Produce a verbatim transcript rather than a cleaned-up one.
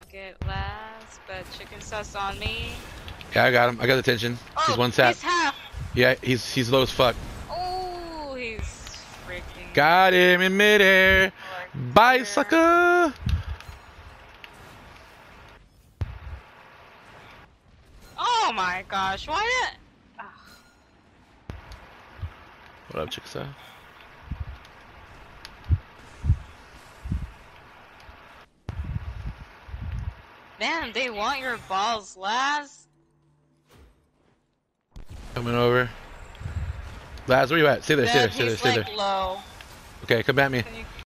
get last, but Chickasaw's on me. Yeah, I got him. I got attention. Oh, he's one tap. He's half. Yeah, he's he's low as fuck. Oh, he's freaking. Got him in midair. Bye, here. sucker. Oh my gosh, why did? Ugh. What up, Chickasaw? Man, they want your balls last. Coming over. Laz, where you at? Stay there, stay there, stay there, He's stay like there. low. Okay, come at me. Can you